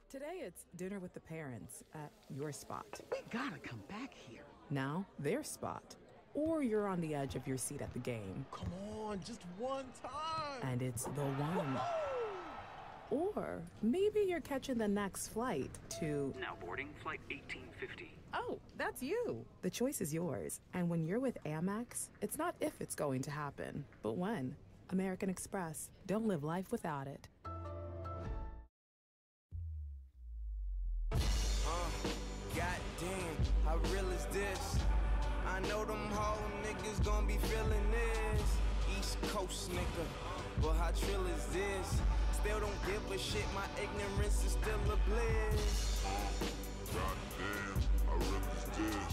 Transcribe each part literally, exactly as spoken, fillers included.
Today it's dinner with the parents at your spot. We gotta come back here. Now, their spot. Or you're on the edge of your seat at the game. Come on, just one time. And it's the one. Or maybe you're catching the next flight to... Now boarding flight eighteen fifty. Oh, that's you. The choice is yours. And when you're with Amex, it's not if it's going to happen, but when. American Express. Don't live life without it. Goddamn, how real is this? I know them whole niggas gon' be feeling this. East Coast nigga, but how trill is this? Still don't give a shit, my ignorance is still a bliss. Goddamn, how real is this?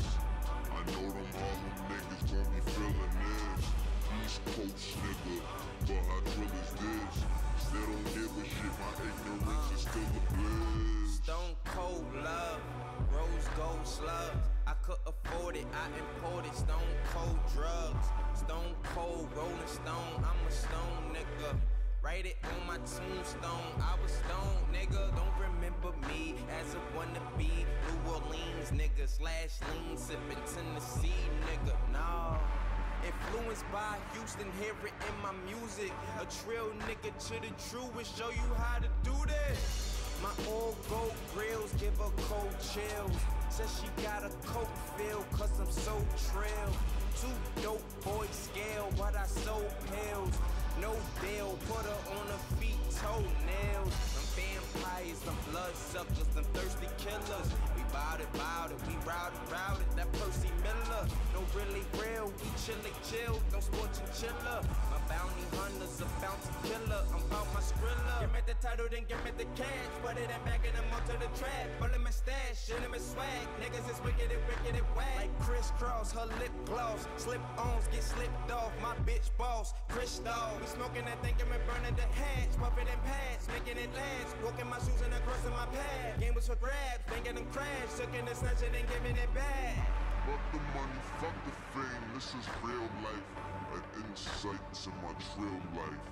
I know them whole niggas gon' be feeling this. East Coast nigga, but how trill is this? Still don't give a shit, my ignorance is still a bliss. Stone cold love, rose gold slugs. I could afford it, I imported stone cold drugs. Stone cold rolling stone, I'm a stone nigga. Write it on my tombstone, I was stone nigga. Don't remember me as a wannabe New Orleans nigga slash lean sipping Tennessee nigga. No. Influenced by Houston, hear it in my music. A trill nigga to the truest, show you how to do this. My old gold grills give her cold chills. Says she got a coke feel, cause I'm so trill. Two dope boys scale, but I sold pills. No deal, put her on her feet, toenails. Them vampires, them blood suckers, them thirsty killers. We bout it, bout it, we routed, routed. That Percy Miller, no really real, we chillin' chill, no sports and chiller. My bounty hunter's a bounty killer, I'm bout my skrilla. Give me the title, then give me the cash. Put it in back and I'm onto the trap. Pull in my stash, shit in my swag. Niggas is wicked and wicked and whack. Like crisscross, her lip gloss. Slip-ons get slipped off, my bitch boss, Crystal. We smoking that thing and we burning the hatch. Puffin' and pads, making it last. Walking my shoes and I crossing my path. Game was for grabs, banging and crash. Sucking and snatching and giving it back. Fuck the money, fuck the fame, this is real life. An insight to my trill life.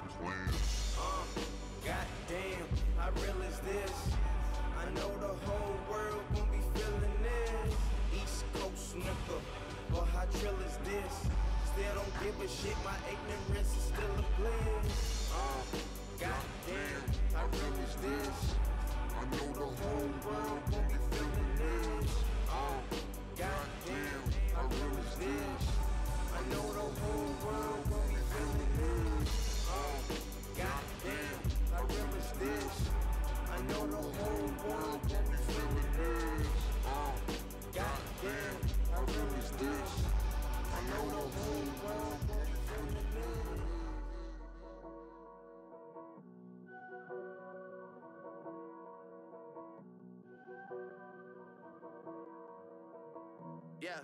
Plans. Uh, goddamn, how real is this? I know the whole world gon' be feeling this. East Coast nigga, but how trill is this? Still don't give a shit, my ignorance is still a bliss. Uh, goddamn, how real is this? I know the whole world gon' be feeling this. Uh, goddamn, how real is this? I know the whole world gon' be feeling this. Uh, goddamn, how real is this? I know the whole world gon' be feeling this. Uh, goddamn, how real is this? I know the whole world gon' be feeling this. Yeah.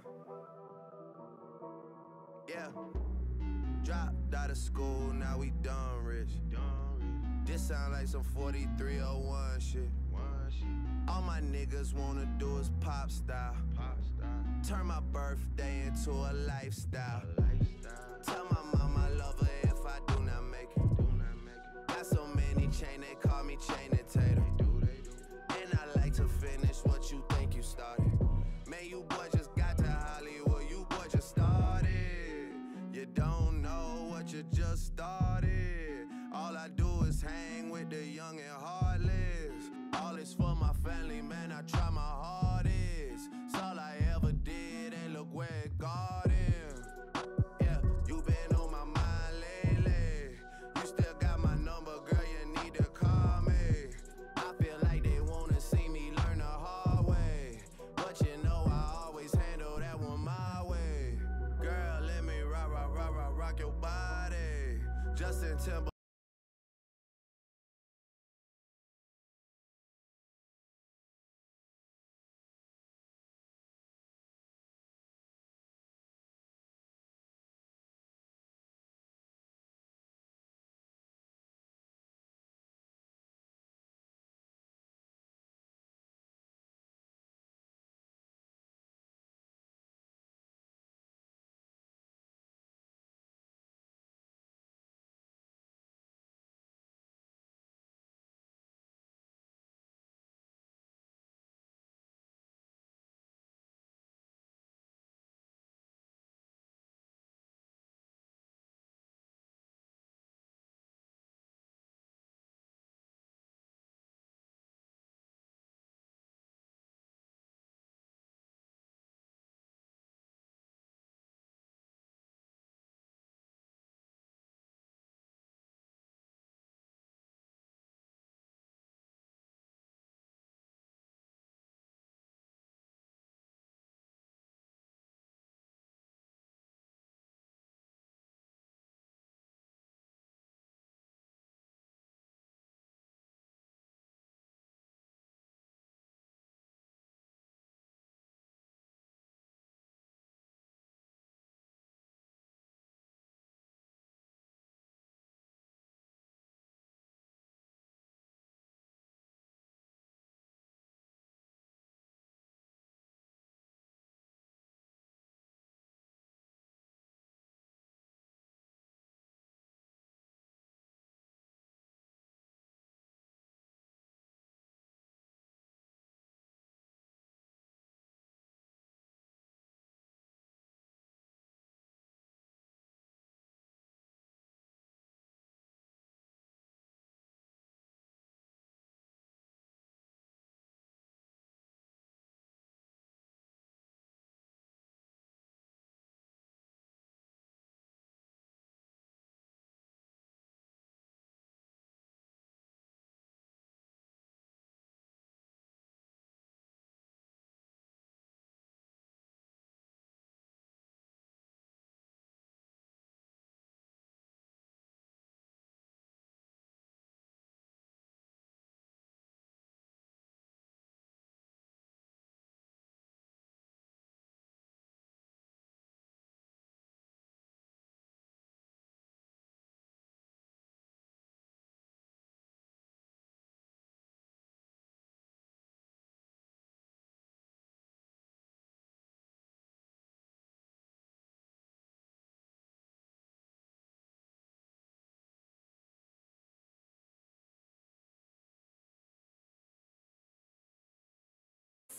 Yeah. Dropped out of school, now we done rich. This sound like some forty-three oh one shit. All my niggas wanna do is pop style. Turn my birthday into a lifestyle. Tell my mom I love her if I do not make it. Got so many chain, they call me chain and tater. And I like to finish what you think you started. Man, you boy just got to Hollywood, you boy just started. You don't know what you just started. All I do is hang with the young and heartless. All is for my family, man, I try my hardest. It's all I ever did, and look where it got him. Yeah, you been on my mind lately. You still got my number, girl, you need to call me. I feel like they wanna see me learn the hard way, but you know I always handle that one my way. Girl, let me rock, rock, rock, rock, rock your body. Justin Timberlake.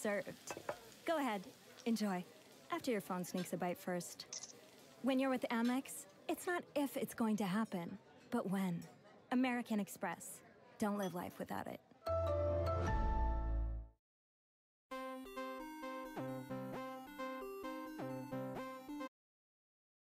served. Go ahead, enjoy. After your phone sneaks a bite first. When you're with Amex, it's not if it's going to happen, but when. American Express. Don't live life without it.